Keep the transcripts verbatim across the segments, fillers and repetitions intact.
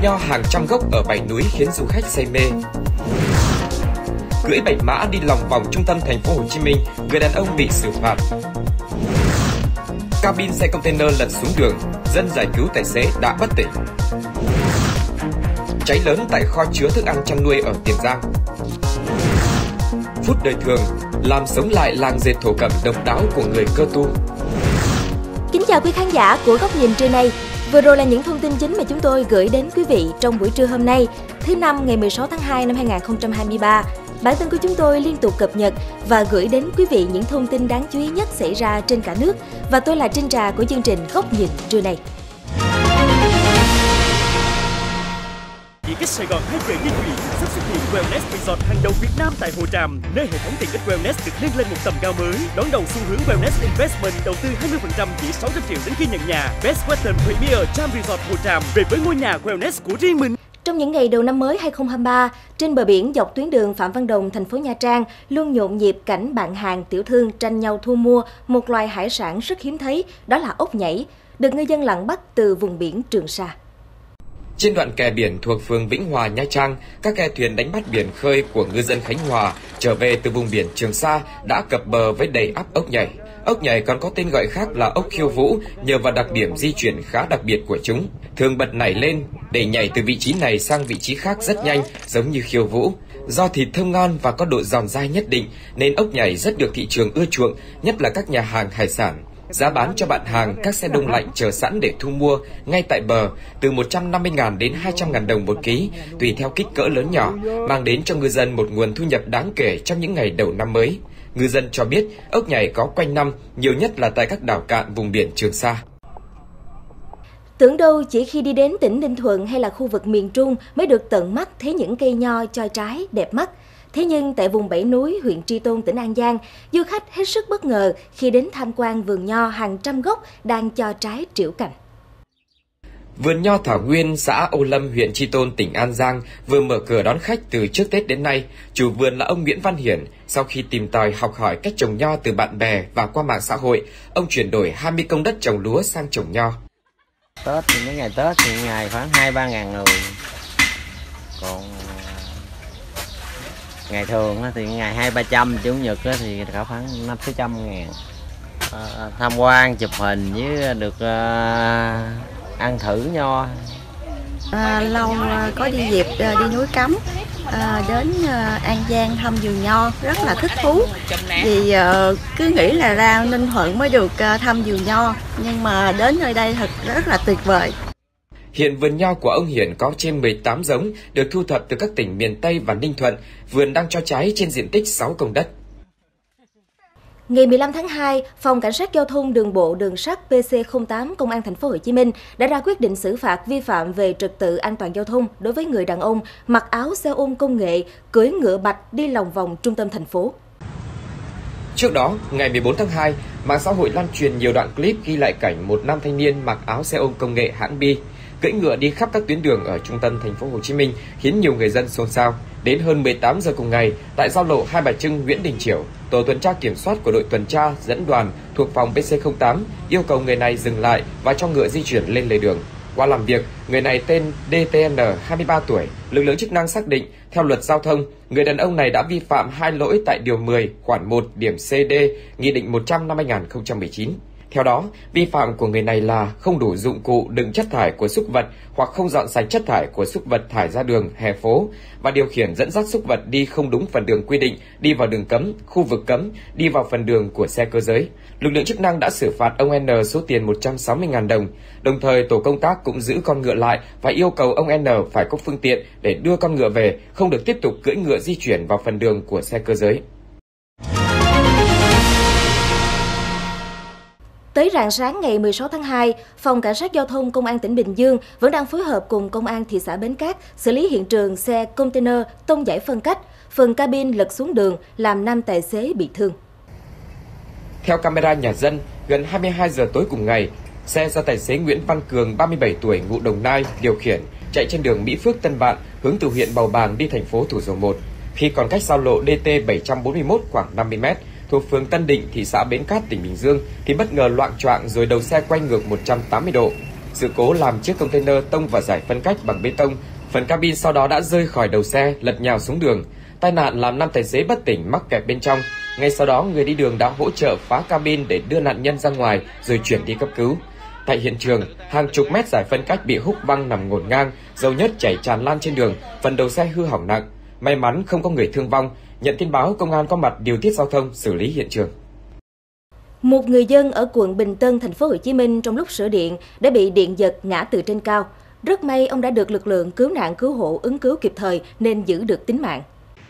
nho hàng trăm gốc ở Bảy Núi khiến du khách say mê. Cưỡi bạch mã đi lòng vòng trung tâm thành phố Hồ Chí Minh, người đàn ông bị xử phạt. Cabin xe container lật xuống đường, dân giải cứu tài xế đã bất tỉnh. Cháy lớn tại kho chứa thức ăn chăn nuôi ở Tiền Giang. Phút đời thường, làm sống lại làng dệt thổ cẩm độc đáo của người Cơ Tu. Kính chào quý khán giả của Góc Nhìn trưa nay. Vừa rồi là những thông tin chính mà chúng tôi gửi đến quý vị trong buổi trưa hôm nay, thứ năm ngày mười sáu tháng hai năm hai nghìn không trăm hai mươi ba. Bản tin của chúng tôi liên tục cập nhật và gửi đến quý vị những thông tin đáng chú ý nhất xảy ra trên cả nước. Và tôi là Trinh Trà của chương trình Góc Nhìn trưa nay. Di tích Sài Gòn hai giờ di chuyển sắp xuất hiện Wellness Resort hàng đầu Việt Nam tại Hồ Tràm, nơi hệ thống tiện ích Wellness được nâng lên một tầm cao mới. Đón đầu xu hướng Wellness Investment đầu tư hai mươi phần trăm chỉ sáu trăm triệu đến khi nhận nhà. Best Western Premier Tram Resort Hồ Tràm về với ngôi nhà Wellness của riêng mình. Trong những ngày đầu năm mới hai không hai ba, trên bờ biển dọc tuyến đường Phạm Văn Đồng, thành phố Nha Trang luôn nhộn nhịp cảnh bạn hàng tiểu thương tranh nhau thu mua một loài hải sản rất hiếm thấy, đó là ốc nhảy, được ngư dân lặn bắt từ vùng biển Trường Sa. Trên đoạn kè biển thuộc phường Vĩnh Hòa, Nha Trang, các ghe thuyền đánh bắt biển khơi của ngư dân Khánh Hòa trở về từ vùng biển Trường Sa đã cập bờ với đầy ắp ốc nhảy. Ốc nhảy còn có tên gọi khác là ốc khiêu vũ nhờ vào đặc điểm di chuyển khá đặc biệt của chúng, thường bật nảy lên để nhảy từ vị trí này sang vị trí khác rất nhanh, giống như khiêu vũ. Do thịt thơm ngon và có độ giòn dai nhất định nên ốc nhảy rất được thị trường ưa chuộng, nhất là các nhà hàng hải sản. Giá bán cho bạn hàng các xe đông lạnh chờ sẵn để thu mua ngay tại bờ từ một trăm năm mươi nghìn đến hai trăm nghìn đồng một ký, tùy theo kích cỡ lớn nhỏ, mang đến cho ngư dân một nguồn thu nhập đáng kể trong những ngày đầu năm mới. Ngư dân cho biết ốc nhảy có quanh năm, nhiều nhất là tại các đảo cạn vùng biển Trường Sa. Tưởng đâu chỉ khi đi đến tỉnh Ninh Thuận hay là khu vực miền Trung mới được tận mắt thấy những cây nho cho trái đẹp mắt. Thế nhưng tại vùng Bảy Núi, huyện Tri Tôn, tỉnh An Giang, du khách hết sức bất ngờ khi đến tham quan vườn nho hàng trăm gốc đang cho trái trĩu cành. Vườn nho Thảo Nguyên, xã Âu Lâm, huyện Tri Tôn, tỉnh An Giang vừa mở cửa đón khách từ trước Tết đến nay. Chủ vườn là ông Nguyễn Văn Hiển. Sau khi tìm tòi học hỏi cách trồng nho từ bạn bè và qua mạng xã hội, ông chuyển đổi hai mươi công đất trồng lúa sang trồng nho. Tết thì mấy ngày Tết thì ngày khoảng hai ba ngàn người. Còn ngày thường thì ngày hai ba trăm, chủ nhật thì cả khoảng năm sáu trăm ngàn. À, tham quan chụp hình với được uh, ăn thử nho. À, lâu uh, có đi dịp uh, đi núi Cấm, uh, đến uh, An Giang thăm vườn nho rất là thích thú. Vì uh, cứ nghĩ là ra Ninh Thuận mới được uh, thăm vườn nho, nhưng mà đến nơi đây thật rất là tuyệt vời. Hiện vườn nho của ông Hiển có trên mười tám giống được thu thập từ các tỉnh miền Tây và Ninh Thuận. Vườn đang cho trái trên diện tích sáu công đất. Ngày mười lăm tháng hai, Phòng Cảnh sát Giao thông Đường bộ Đường sắt P C không tám Công an thành phố Hồ Chí Minh đã ra quyết định xử phạt vi phạm về trật tự an toàn giao thông đối với người đàn ông mặc áo xe ôm công nghệ, cưỡi ngựa bạch đi lòng vòng trung tâm thành phố. Trước đó, ngày mười bốn tháng hai, mạng xã hội lan truyền nhiều đoạn clip ghi lại cảnh một nam thanh niên mặc áo xe ôm công nghệ hãng Bi cưỡi ngựa đi khắp các tuyến đường ở trung tâm thành phố Hồ Chí Minh, khiến nhiều người dân xôn xao. Đến hơn mười tám giờ cùng ngày, tại giao lộ Hai Bà Trưng, Nguyễn Đình Chiểu, tổ tuần tra kiểm soát của đội tuần tra dẫn đoàn thuộc phòng P C không tám yêu cầu người này dừng lại và cho ngựa di chuyển lên lề đường. Qua làm việc, người này tên D T N, hai mươi ba tuổi. Lực lượng chức năng xác định, theo luật giao thông, người đàn ông này đã vi phạm hai lỗi tại điều mười, khoản một, điểm C D, Nghị định một trăm năm hai nghìn không trăm mười chín. Theo đó, vi phạm của người này là không đủ dụng cụ đựng chất thải của súc vật hoặc không dọn sạch chất thải của súc vật thải ra đường, hè phố và điều khiển dẫn dắt súc vật đi không đúng phần đường quy định, đi vào đường cấm, khu vực cấm, đi vào phần đường của xe cơ giới. Lực lượng chức năng đã xử phạt ông N số tiền một trăm sáu mươi nghìn đồng. Đồng thời, tổ công tác cũng giữ con ngựa lại và yêu cầu ông N phải có phương tiện để đưa con ngựa về, không được tiếp tục cưỡi ngựa di chuyển vào phần đường của xe cơ giới. Tới rạng sáng ngày mười sáu tháng hai, Phòng Cảnh sát Giao thông Công an tỉnh Bình Dương vẫn đang phối hợp cùng Công an thị xã Bến Cát xử lý hiện trường xe container tông giải phân cách, phần cabin lật xuống đường làm năm tài xế bị thương. Theo camera nhà dân, gần hai mươi hai giờ tối cùng ngày, xe do tài xế Nguyễn Văn Cường, ba mươi bảy tuổi, ngụ Đồng Nai, điều khiển, chạy trên đường Mỹ Phước Tân Vạn, hướng từ huyện Bầu Bàng đi thành phố Thủ Dầu Một. Khi còn cách giao lộ D T bảy trăm bốn mươi mốt khoảng năm mươi mét, thuộc phường Tân Định, thị xã Bến Cát, tỉnh Bình Dương, thì bất ngờ loạng choạng rồi đầu xe quay ngược một trăm tám mươi độ. Sự cố làm chiếc container tông vào giải phân cách bằng bê tông, phần cabin sau đó đã rơi khỏi đầu xe, lật nhào xuống đường. Tai nạn làm năm tài xế bất tỉnh mắc kẹt bên trong. Ngay sau đó, người đi đường đã hỗ trợ phá cabin để đưa nạn nhân ra ngoài rồi chuyển đi cấp cứu. Tại hiện trường, hàng chục mét giải phân cách bị húc văng nằm ngổn ngang, dầu nhất chảy tràn lan trên đường, phần đầu xe hư hỏng nặng. May mắn không có người thương vong. Nhận tin báo, công an có mặt điều tiết giao thông, xử lý hiện trường. Một người dân ở quận Bình Tân, thành phố Hồ Chí Minh trong lúc sửa điện đã bị điện giật ngã từ trên cao. Rất may ông đã được lực lượng cứu nạn cứu hộ ứng cứu kịp thời nên giữ được tính mạng.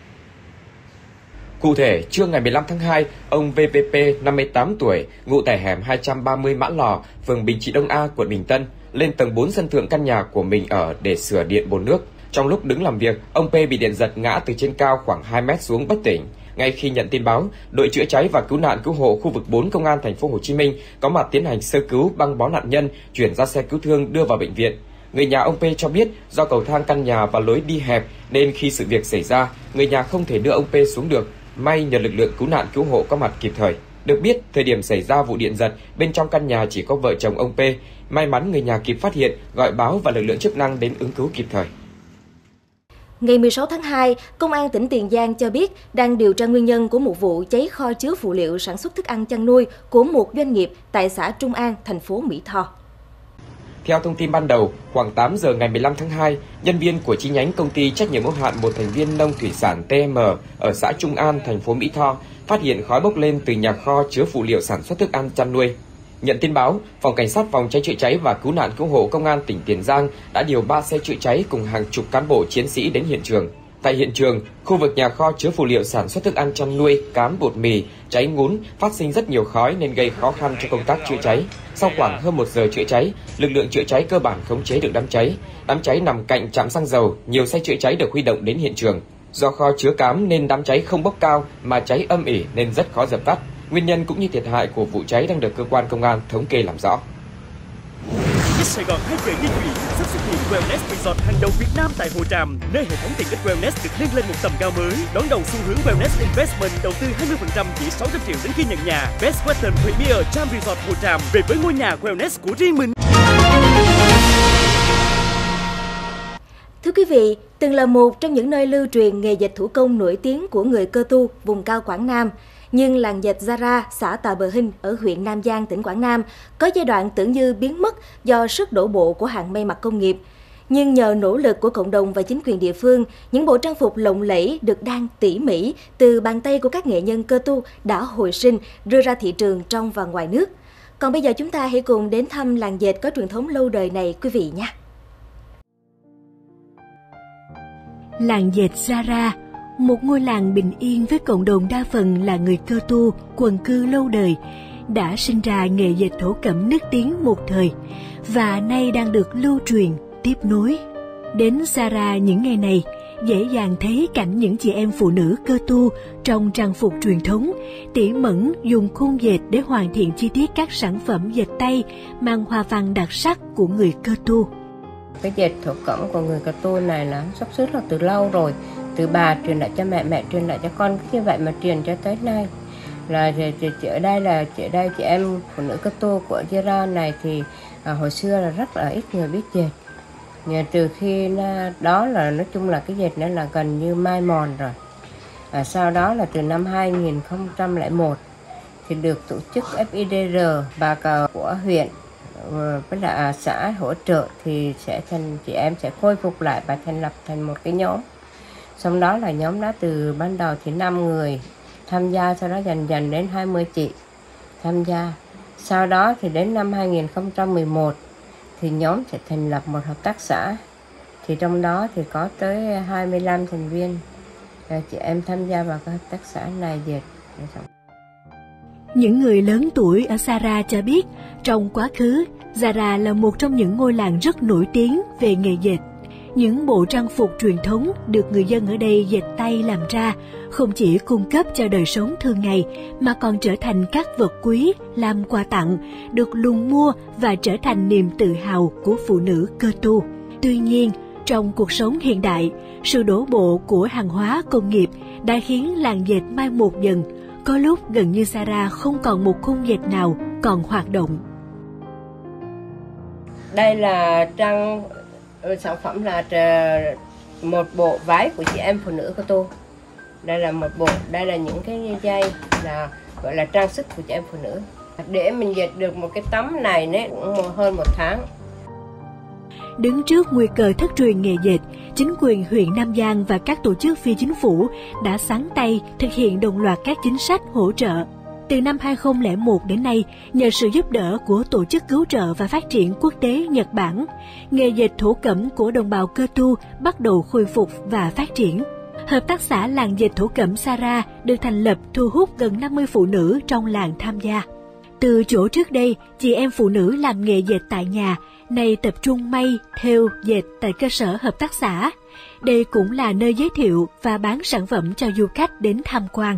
Cụ thể, trưa ngày mười lăm tháng hai, ông vê pê pê, năm mươi tám tuổi, ngụ tại hẻm hai trăm ba mươi Mã Lò, phường Bình Trị Đông A, quận Bình Tân, lên tầng bốn sân thượng căn nhà của mình ở để sửa điện bồn nước. Trong lúc đứng làm việc, ông P bị điện giật ngã từ trên cao khoảng hai mét xuống bất tỉnh. Ngay khi nhận tin báo, đội chữa cháy và cứu nạn cứu hộ khu vực bốn công an thành phố Hồ Chí Minh có mặt tiến hành sơ cứu, băng bó nạn nhân, chuyển ra xe cứu thương đưa vào bệnh viện. Người nhà ông P cho biết do cầu thang căn nhà và lối đi hẹp nên khi sự việc xảy ra, người nhà không thể đưa ông P xuống được. May nhờ lực lượng cứu nạn cứu hộ có mặt kịp thời. Được biết, thời điểm xảy ra vụ điện giật, bên trong căn nhà chỉ có vợ chồng ông P. May mắn người nhà kịp phát hiện, gọi báo và lực lượng chức năng đến ứng cứu kịp thời. Ngày mười sáu tháng hai, Công an tỉnh Tiền Giang cho biết đang điều tra nguyên nhân của một vụ cháy kho chứa phụ liệu sản xuất thức ăn chăn nuôi của một doanh nghiệp tại xã Trung An, thành phố Mỹ Tho. Theo thông tin ban đầu, khoảng tám giờ ngày mười lăm tháng hai, nhân viên của chi nhánh công ty trách nhiệm hữu hạn một thành viên nông thủy sản tê em ở xã Trung An, thành phố Mỹ Tho phát hiện khói bốc lên từ nhà kho chứa phụ liệu sản xuất thức ăn chăn nuôi. Nhận tin báo, Phòng Cảnh sát Phòng cháy chữa cháy và Cứu nạn cứu hộ Công an tỉnh Tiền Giang đã điều ba xe chữa cháy cùng hàng chục cán bộ chiến sĩ đến hiện trường. Tại hiện trường, khu vực nhà kho chứa phụ liệu sản xuất thức ăn chăn nuôi, cám bột mì, cháy ngún, phát sinh rất nhiều khói nên gây khó khăn cho công tác chữa cháy. Sau khoảng hơn một giờ chữa cháy, lực lượng chữa cháy cơ bản khống chế được đám cháy. Đám cháy nằm cạnh trạm xăng dầu, nhiều xe chữa cháy được huy động đến hiện trường. Do kho chứa cám nên đám cháy không bốc cao mà cháy âm ỉ nên rất khó dập tắt. Nguyên nhân cũng như thiệt hại của vụ cháy đang được cơ quan công an thống kê làm rõ. Sài Gòn hai giờ di chuyển sắp xuất hiện Wellness Resort hàng đầu Việt Nam tại Hồ Tràm, nơi hệ thống tiện ích Wellness được nâng lên một tầm cao mới. Đón đầu xu hướng Wellness Investment đầu tư hai mươi phần trăm chỉ sáu trăm triệu đến khi nhận nhà. Best Western Premier Charm Resort Hồ Tràm về với ngôi nhà Wellness của riêng mình. Thưa quý vị, từng là một trong những nơi lưu truyền nghề dệt thủ công nổi tiếng của người Cơ Tu vùng cao Quảng Nam, nhưng làng dệt Zara, xã Tà Bờ Hinh ở huyện Nam Giang, tỉnh Quảng Nam có giai đoạn tưởng như biến mất do sức đổ bộ của hàng may mặc công nghiệp. Nhưng nhờ nỗ lực của cộng đồng và chính quyền địa phương, những bộ trang phục lộng lẫy được đan tỉ mỉ từ bàn tay của các nghệ nhân Cơ Tu đã hồi sinh, đưa ra thị trường trong và ngoài nước. Còn bây giờ chúng ta hãy cùng đến thăm làng dệt có truyền thống lâu đời này quý vị nhé. Làng dệt Zara, một ngôi làng bình yên với cộng đồng đa phần là người Cơ Tu, quần cư lâu đời, đã sinh ra nghề dệt thổ cẩm nức tiếng một thời và nay đang được lưu truyền, tiếp nối. Đến Zara những ngày này, dễ dàng thấy cảnh những chị em phụ nữ Cơ Tu trong trang phục truyền thống, tỉ mẩn dùng khung dệt để hoàn thiện chi tiết các sản phẩm dệt tay mang hoa văn đặc sắc của người Cơ Tu. Cái dệt thổ cẩm của người Cơ Tu này là sắp xếp là từ lâu rồi, từ bà truyền lại cho mẹ, mẹ truyền lại cho con, như vậy mà truyền cho tới nay. Là chị, chị ở đây là chị ở đây chị em phụ nữ Cơ Tu của Zara này thì à, hồi xưa là rất là ít người biết dệt. Nhưng từ khi đó là nói chung là cái dệt nó là gần như mai mòn rồi. À, sau đó là từ năm hai nghìn không trăm lẻ một thì được tổ chức ép i đê rờ bà cờ của huyện với là xã hỗ trợ thì sẽ thành chị em sẽ khôi phục lại và thành lập thành một cái nhóm. Xong đó là nhóm đó từ ban đầu thì năm người tham gia, sau đó dần dần đến hai mươi chị tham gia. Sau đó thì đến năm hai nghìn không trăm mười một thì nhóm sẽ thành lập một hợp tác xã. Thì trong đó thì có tới hai mươi lăm thành viên chị em tham gia vào cái hợp tác xã này dệt. Những người lớn tuổi ở Zara cho biết, trong quá khứ, Zara là một trong những ngôi làng rất nổi tiếng về nghề dệt. Những bộ trang phục truyền thống được người dân ở đây dệt tay làm ra, không chỉ cung cấp cho đời sống thường ngày, mà còn trở thành các vật quý làm quà tặng, được lùng mua và trở thành niềm tự hào của phụ nữ Cơ Tu. Tuy nhiên, trong cuộc sống hiện đại, sự đổ bộ của hàng hóa công nghiệp đã khiến làng dệt mai một dần, có lúc gần như Zara không còn một khung dệt nào còn hoạt động. Đây là trang sản phẩm là một bộ váy của chị em phụ nữ của tôi. Đây là một bộ, đây là những cái dây là gọi là trang sức của chị em phụ nữ. Để mình dệt được một cái tấm này đấy cũng hơn một tháng. Đứng trước nguy cơ thất truyền nghề dệt, chính quyền huyện Nam Giang và các tổ chức phi chính phủ đã sáng tay thực hiện đồng loạt các chính sách hỗ trợ. Từ năm hai không không một đến nay, nhờ sự giúp đỡ của Tổ chức Cứu trợ và Phát triển Quốc tế Nhật Bản, nghề dệt thổ cẩm của đồng bào Cơ Tu bắt đầu khôi phục và phát triển. Hợp tác xã làng dệt thổ cẩm Sara được thành lập thu hút gần năm mươi phụ nữ trong làng tham gia. Từ chỗ trước đây, chị em phụ nữ làm nghề dệt tại nhà, nay tập trung may, thêu, dệt tại cơ sở hợp tác xã. Đây cũng là nơi giới thiệu và bán sản phẩm cho du khách đến tham quan.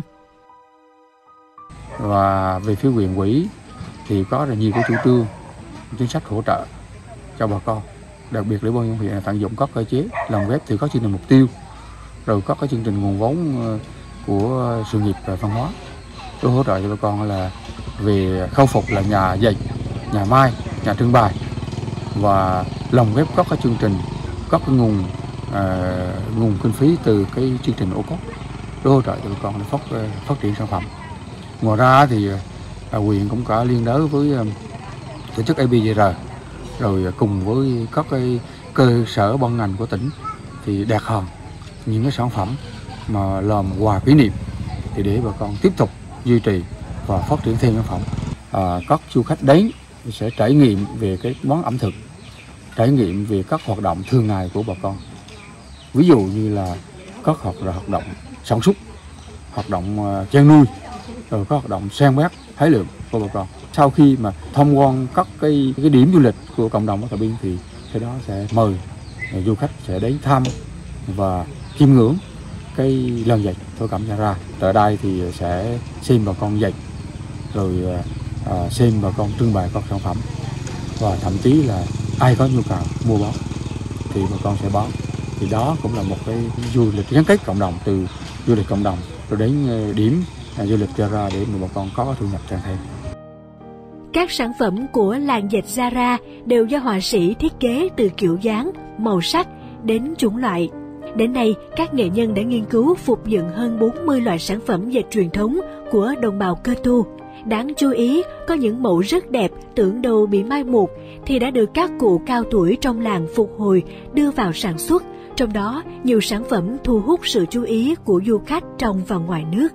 Và về phía huyện ủy thì có rất nhiều cái chủ trương, chính sách hỗ trợ cho bà con. Đặc biệt là Ủy ban nhân dân huyện tận dụng các cơ chế lồng ghép thì có chương trình mục tiêu, rồi có cái chương trình nguồn vốn của sự nghiệp và văn hóa. Tôi hỗ trợ cho bà con là về khôi phục là nhà dệt, nhà may, nhà trưng bày và lồng ghép các cái chương trình, các cái nguồn uh, nguồn kinh phí từ cái chương trình ô cốp. Tôi hỗ trợ cho bà con để phát phát triển sản phẩm. Ngoài ra thì à, huyện cũng có liên đới với um, tổ chức a bê giê rờ, rồi cùng với các cái cơ sở ban ngành của tỉnh thì đạt hòn những cái sản phẩm mà làm quà kỷ niệm thì để bà con tiếp tục duy trì và phát triển thêm sản phẩm. À, các du khách đến sẽ trải nghiệm về cái món ẩm thực, trải nghiệm về các hoạt động thường ngày của bà con. Ví dụ như là các hoạt hoạt động sản xuất, hoạt động uh, chăn nuôi, rồi có hoạt động san bét hái lượm của bà con. Sau khi mà tham quan các cái cái điểm du lịch của cộng đồng ở Tà Biên thì sau đó sẽ mời du khách sẽ đến thăm và chiêm ngưỡng cái làng dệt thổ cẩm Sara. Tại đây thì sẽ xem bà con dệt, rồi à, xem bà con trưng bày các sản phẩm và thậm chí là ai có nhu cầu mua bán thì bà con sẽ bán. Thì đó cũng là một cái du lịch gắn kết cộng đồng, từ du lịch cộng đồng rồi đến điểm du lịch Sara để mà bà con có thu nhập tăng thêm. Các sản phẩm của làng dệt Sara đều do họa sĩ thiết kế từ kiểu dáng, màu sắc đến chủng loại. Đến nay, các nghệ nhân đã nghiên cứu phục dựng hơn bốn mươi loại sản phẩm dệt truyền thống của đồng bào Cơ Tu. Đáng chú ý, có những mẫu rất đẹp tưởng đâu bị mai một thì đã được các cụ cao tuổi trong làng phục hồi đưa vào sản xuất. Trong đó, nhiều sản phẩm thu hút sự chú ý của du khách trong và ngoài nước.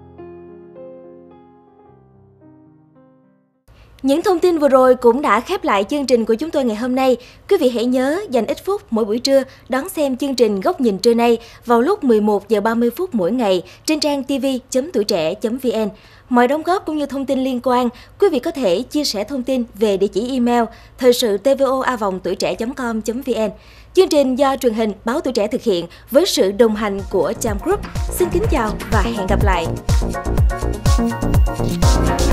Những thông tin vừa rồi cũng đã khép lại chương trình của chúng tôi ngày hôm nay. Quý vị hãy nhớ dành ít phút mỗi buổi trưa đón xem chương trình Góc nhìn trưa nay vào lúc mười một giờ ba mươi phút mỗi ngày trên trang tv chấm tuổi trẻ chấm vn. Mọi đóng góp cũng như thông tin liên quan, quý vị có thể chia sẻ thông tin về địa chỉ email thời sự tvo a vòng tuổi trẻ chấm com chấm vn. Chương trình do truyền hình Báo Tuổi Trẻ thực hiện với sự đồng hành của Cham Group. Xin kính chào và hẹn gặp lại.